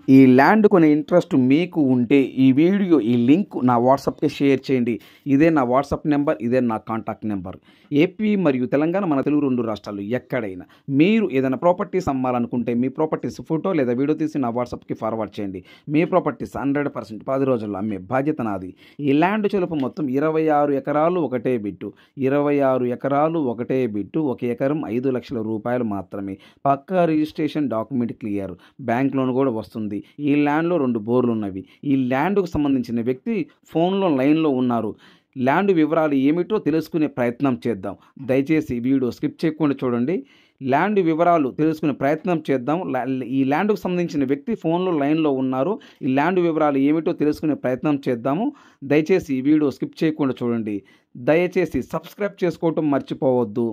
ఈ ల్యాండ్ కొనే ఇంట్రెస్ట్ మీకు ఉంటే ఈ వీడియో ఈ లింక్ నా వాట్సాప్కి షేర్ చేయండి. ఇదే నా వాట్సాప్ నెంబర్, ఇదే నా కాంటాక్ట్ నెంబర్. ఏపీ మరియు తెలంగాణ మన తెలుగు 2 రాష్ట్రాలు ఎక్కడైనా మీరు ఏదైనా ప్రాపర్టీస్ అమ్మాలనుకుంటే మీ ప్రాపర్టీస్ ఫోటో లేదా వీడియో తీసి నా వాట్సాప్కి ఫార్వర్డ్ చేయండి. మీ ప్రాపర్టీస్ 100% 10 రోజుల్లో అమ్మే బాధ్యత నాది. ఈ ల్యాండ్ చెలుపు మొత్తం 26 ఎకరాలు ఒకటే బిట్టు. 26 ఎకరాలు ఒకటే బిట్టు. 1 ఎకరం 5 లక్షల రూపాయలు మాత్రమే. పక్కా registration, document clear, bank loan కూడా వస్తుంది. ఈ ల్యాండ్లో 2 బోర్లు ఉన్నవి. ఈ ల్యాండ్కు సంబంధించిన వ్యక్తి ఫోన్లో లైన్లో ఉన్నారు. ల్యాండ్ వివరాలు ఏమిటో తెలుసుకునే ప్రయత్నం చేద్దాం. దయచేసి వీడియో స్కిప్ చేయకుండా చూడండి. ల్యాండ్ వివరాలు తెలుసుకునే ప్రయత్నం చేద్దాం. ఈ ల్యాండ్కు సంబంధించిన వ్యక్తి ఫోన్లో లైన్లో ఉన్నారు. ఈ ల్యాండ్ వివరాలు ఏమిటో తెలుసుకునే ప్రయత్నం చేద్దాము. దయచేసి ఈ వీడియో స్కిప్ చేయకుండా చూడండి. దయచేసి సబ్స్క్రైబ్ చేసుకోవటం మర్చిపోవద్దు.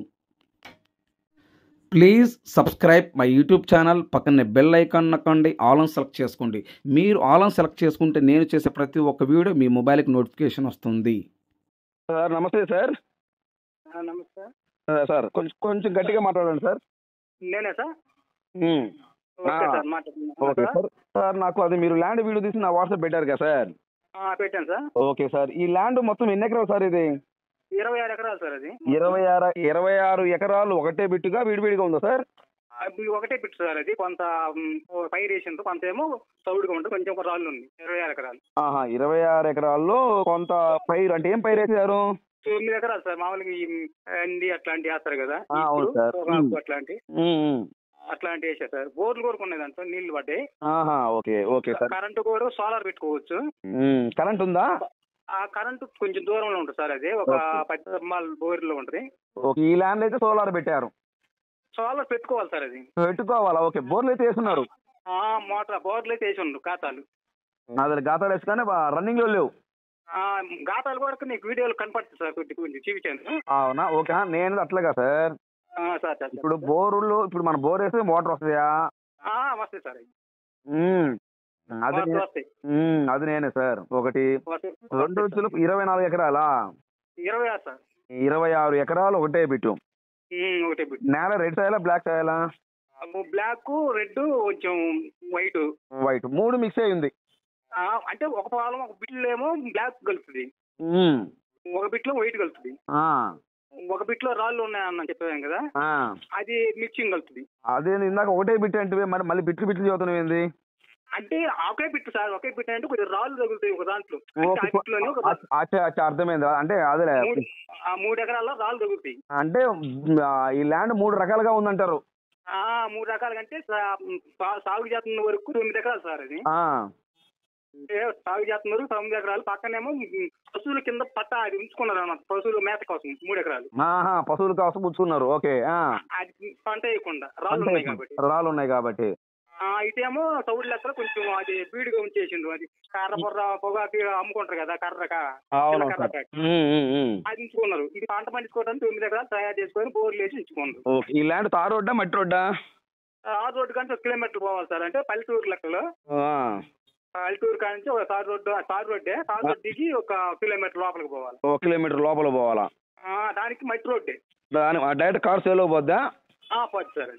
Please subscribe my YouTube channel. పక్కనే బెల్ ఐకాన్ నొక్కండి, ఆల్ ఆన్ సెలెక్ట్ చేసుకోండి. మీరు ఆల్ ఆన్ సెలెక్ట్ చేసుకుంటే నేను చేసే ప్రతి ఒక్క వీడియో మీ మొబైల్కి నోటిఫికేషన్ వస్తుంది. సార్ నమస్తే సార్. నమస్తే సార్ కొంచెం గట్టిగా మాట్లాడండి సార్. నేనే సార్. Okay sir. సార్ నాకు అది మీరు ల్యాండ్ వీడియో తీసి నా వాట్సాప్ పెట్టారు కదా సార్. పెట్టాను సార్. Okay sir. ఈ ల్యాండ్ మొత్తం ఎన్ని ఎకరాలు సార్? ఇది 26 ఎకరాలు సార్. అది 26 ఎకరాలు ఒకటే బిట్టుగా విడివిడిగా ఉందా సార్? అది ఒకటే బిట్టు సార్. అది కొంత పైరు వేసింది, కొంత ఏమో సౌడుగా ఉంటుంది, కొంచెం ఒక రాళ్ళు ఉంది. 26 ఎకరాలు. 26 ఎకరాల్లో కొంత పైరు అంటే ఏం పైరు వేసారు? 9 ఎకరాలు సార్. మామూలుగా ఈ అండి అట్లాంటివి వేస్తారు కదా, అవును సార్. అట్లాంటి వేసారు సార్. బోర్లు కూడా ఉన్నాయి, దాంట్లో నీళ్లు పడ్డాయి. Okay okay sir. కరెంటు కూడా సోలార్ పెట్టుకోవచ్చు. కరెంట్ ఉందా? ఆ కరెంటు కొంచెం దూరంలో ఉంటుంది సార్. అది ఒక 10 స్తంభాల బోర్లో ఉంటుంది. ఈ ల్యాండ్ అయితే సోలార్ పెట్టారు. సోలార్ పెట్టుకోవాలి సార్. అది పెట్టుకోవాలా? ఓకే. బోర్లు అయితే వేస్తున్నారు. మోటార్ బోర్లు అయితే వేసి ఉండు. ఖాతాలు అదే గాతాలు వేసుకొని రన్నింగ్ లో లేవు. గాతాలు కూడా నీకు వీడియోలు కనపడుతుంది సార్. కొంచెం చూపించాను. అవునా? ఓకే. నేను అట్లాగా సార్. సార్ ఇప్పుడు బోరులు ఇప్పుడు మన బోర్ వేస్తే మోటార్ వస్తాయా? వస్తాయి సార్. అది నేనే సార్. ఒకటి 2 24 ఎకరాలా? 26 సార్. 26 ఎకరాలు ఒకటే బిట్టు. ఒకటే బిట్టు. నేల రెడ్ సాయలా బ్లాక్ సాయలా? బ్లాక్, రెడ్, కొంచెం వైట్. వైట్ 3 మిక్స్ అయి ఉంది. అంటే ఒక పొలం ఒక బిట్లో ఏమో బ్లాక్ కలుపుతుంది, ఒక బిట్లో వైట్ కలుపుతుంది, ఒక బిట్లో రాళ్ళు ఉన్నాయన్న చెప్పాను కదా, అది మిక్సింగ్ కలుపుతుంది. అదే ఇందాక ఒకటే బిట్ అంటే మళ్ళీ బిట్లు చదువుతున్నావు ఏంది? అంటే ఒకే బిట్టు సార్. ఒకే బిట్టు అంటే కొంచెం రాళ్ళు తగులుతాయి ఒక దాంట్లో. అర్థమైంది. అంటే అదే 3 ఎకరాల్లో రాళ్ళు తగులుతాయి. అంటే ఈ ల్యాండ్ 3 రకాలుగా ఉందంటారు. 3 రకాలుగా అంటే సాగు చేస్తున్న వరకు 9 ఎకరాలు సార్. అది సాగు చేస్తున్న వరకు 9 ఎకరాలు. పక్కనేమో పశువుల కింద పట్ట అది ఉంచుకున్నారు అన్నమాట, పశువుల మేత కోసం 3 ఎకరాలు. పశువుల కోసం ఉంచుకున్నారు. ఓకే. అది పంట వేయకుండా రాళ్ళు ఉన్నాయి కాబట్టి. ఇటేమో సౌడు లెక్కలు కొంచెం అది బీడుగా ఉంచేసిండు. అది కర్ర బొర్ర పొగాకి అమ్ముకుంటారు కదా, అది ఉంచుకున్నారు. ఇది పంట పండించుకోవడానికి 9 ఎకరాలు తయారు చేసుకొని బోర్లు వేసి ఉంచుకున్నారు. ఈ ల్యాండ్ తార్ రోడ్డా మట్టి రోడ్డా? తార్ రోడ్డు కంటే 1 కిలోమీటర్ పోవాలి సార్. అంటే పల్లెటూరు లెక్కలో. పల్లెటూరు కానించి ఒక తార్ రోడ్డే దిగి 1 కిలోమీటర్ లోపలికి పోవాలి. 1 కిలోమీటర్ లోపల పోవాలా? దానికి మట్టి రోడ్డే. డైరెక్ట్ కార్ సేల్ పోద్దా? సార్.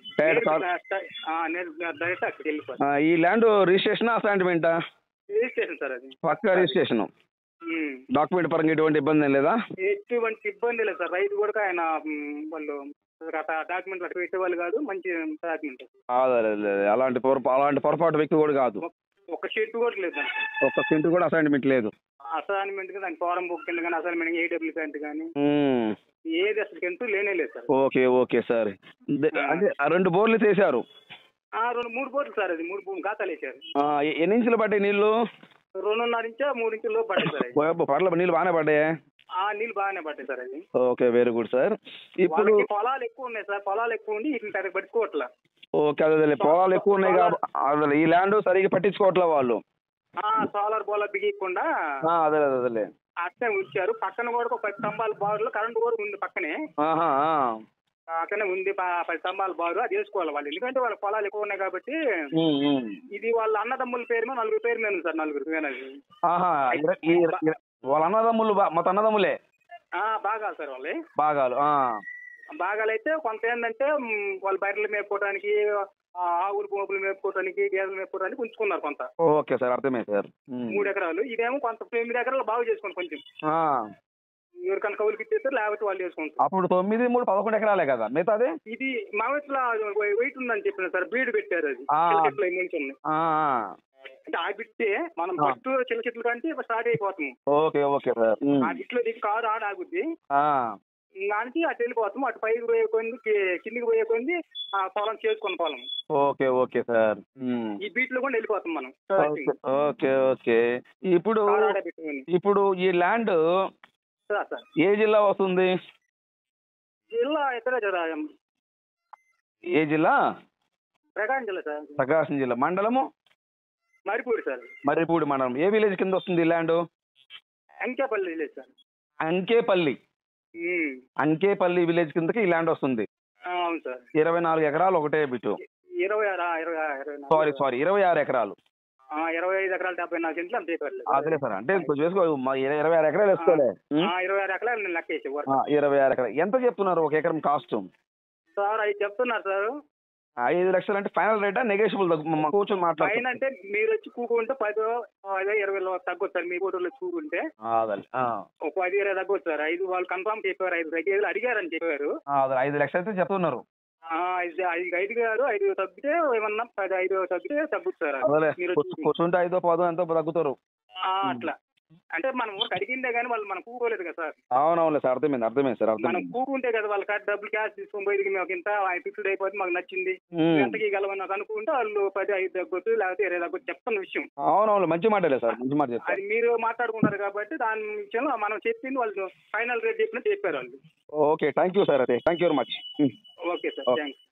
ఈ ల్యాండ్ రిజిస్ట్రేషన్ అసైన్మెంటా? Registration sir. అది పక్కా రిజిస్ట్రేషన్. డాక్యుమెంట్ పరంగా ఎటువంటి ఇబ్బంది ఏం లేదా? ఎటువంటి ఇబ్బంది లేదు సార్. రైతు కూడా ఆయన వాళ్ళు డాక్యుమెంట్ పెట్టేవాళ్ళు కాదు, మంచి డాక్యుమెంట్. అలాంటి పొరపాటు వ్యక్తి కూడా కాదు. ఒక షెడ్ కూడా లేదు. ఒక్క సెంట్ కూడా అసైన్మెంట్ లేదు. అసైన్మెంట్ దాని ఫారం బుక్ కింద కానీ, అసైన్మెంట్ ఏడబ్ల్యూ సెంట్ కానీ ఏది అసలు ఎంతో లేనే లేదు సార్. Okay okay sir. అంటే 2 బోర్లు వేసారు. 3 బోర్లు సార్. అది 3 గాతాలు వేసారు. ఎన్ని ఇంచులు పడ్డాయి నీళ్లు? 2.5 నుంచి 3 ఇంచుల్లో పడ్డాయి సార్. పర్లేదు, నీళ్ళు బాగానే పడ్డాయి. నీళ్ళు బాగానే పడ్డాయి సార్. అది ఓకే, వెరీ గుడ్ సార్. ఇప్పుడు పొలాలు ఎక్కువ ఉన్నాయి సార్. పొలాలు ఎక్కువ ఉండి ఇట్లా సరిగ్గా పట్టుకోవట్లా. ఓకే, అదే పొలాలు ఎక్కువ ఉన్నాయి కాబట్టి ఈ ల్యాండ్ సరిగ్గా పట్టించుకోవట్లే వాళ్ళు. సోలార్ బోలార్ బిగియకుండా అదే అట్నే ఉంచారు. పక్కన కూడా ఒక 10 స్తంభాల బారులో కరెంటు కూడా ఉంది పక్కనే. పక్కనే ఉంది 10 స్తంభాల బారు. అది వేసుకోవాలి వాళ్ళు, ఎందుకంటే వాళ్ళ పొలాలు ఎక్కువ ఉన్నాయి కాబట్టి. ఇది వాళ్ళ అన్నదమ్ముల పేరు మీద 4 పేరు మీద ఉంది సార్. 4 వాళ్ళ అన్నదమ్ములు మొత్తం అన్నదమ్ములే బాగాలు సార్. వాళ్ళే బాగాలు. బాగాలైతే కొంత ఏంటంటే వాళ్ళు బయటలు మేపుకోవడానికి ఆవులు పోపులు మేపుకోవడానికి గేదెలు మేపుకోవడానికి ఉంచుకున్నారు కొంత. ఓకే సార్, అర్థమైంది సార్. 3 ఎకరాలు. ఇదేమో కొంత 9 ఎకరాలు బాగు చేసుకోండి కొంచెం. ఎవరికన్నా కౌలుకి ఇచ్చేస్తారు, లేకపోతే వాళ్ళు చేసుకుంటారు. అప్పుడు 9, 3, 11 ఎకరాలే కదా మిగతాది. ఇది మా వైపులో వెయిట్ ఉందని చెప్పిన సార్, బ్రీడ్ పెట్టారు. అది చెట్లు ఉన్నాయి. అంటే ఆ బిట్టే మనం ఫస్ట్ చిన్న చెట్లు కంటే స్టార్ట్ అయిపోతాము. Okay okay sir. ఆ బిట్లో దిగి కారు ఆగుద్ది, దానికి అటు వెళ్ళిపోతాము. అటు పైకి పోయే కొంది, కిందికి పోయే కొంది ఆ పొలం చేసుకున్న పొలం. Okay okay sir. ఈ బీట్ లో కూడా వెళ్ళిపోతాం మనం. Okay okay. ఇప్పుడు ఈ ల్యాండ్ ఏ జిల్లా వస్తుంది? జిల్లా ఎక్కడ? ఏ జిల్లా? ప్రకాశం జిల్లా సార్. ప్రకాశం జిల్లా. మండలము? మరిపూడి సార్. మర్రిపూడి మండలం. ఏ విలేజ్ కింద వస్తుంది ఈ land? Ankepalli village sir. Ankepalli. Ankepalli village కిందకి ఈ ల్యాండ్ వస్తుంది. అవును సార్. 24 ఎకరాలు ఒకటే బిట్టు. 26 ఎకరాలు. 25 ఎకరాలు 74 సెంట్లు అంతే. అదే సార్, అంటే కొంచెం వేసుకో. 26 ఎకరాలు వేసుకోలే. 26 ఎకరాలు నేను లెక్క వేసి 26 ఎకరాలు. ఎంత చెప్తున్నారు ఒక ఎకరం కాస్ట్? సార్ 5 చెప్తున్నారు సార్. 5 లక్షలు అంటే ఫైనల్ రేటా నెగోషియబుల్? కూర్చొని మాట్లాడు. ఫైన్ అంటే మీరు వచ్చి కూకుంటే 10, 20 తగ్గొచ్చు సార్. మీ ఫోటోలో కూకుంటే ఒక 10-20 తగ్గొచ్చు సార్. 5 వాళ్ళు కన్ఫర్మ్ చెప్పారు. 5 తగ్గేది అడిగారని చెప్పారు. 5 లక్షలు అయితే చెప్తున్నారు. 5 కాదు, 5 తగ్గితే ఏమన్నా 5 తగ్గితే తగ్గుతుంది సార్. కూర్చుంటే 5 10 ఎంతో తగ్గుతారు అట్లా. అంటే మనం అడిగిందే కానీ వాళ్ళు మనం కూకోలేదు కదా సార్. అవునవును సార్, అర్థమైంది సార్. మనం కూకుంటే కదా వాళ్ళ డబ్బులు క్యాష్ తీసుకొని పోయి మాకు ఇంత ఫిక్స్డ్ అయిపోతే మాకు నచ్చింది ఎంతకి గెలవని అనుకుంటే వాళ్ళు 10, 5 తగ్గొచ్చు, లేకపోతే 20 తగ్గొచ్చు చెప్తున్న విషయం. అవునవును, మంచి మాటలే సార్, మంచి మాట. అది మీరు మాట్లాడుకున్నారు కాబట్టి దాని విషయంలో మనం చెప్పింది వాళ్ళు ఫైనల్ రేట్ చెప్పినట్టు చెప్పారు వాళ్ళు. Okay, thank you sir. అదే thank you very much. Okay sir, thanks.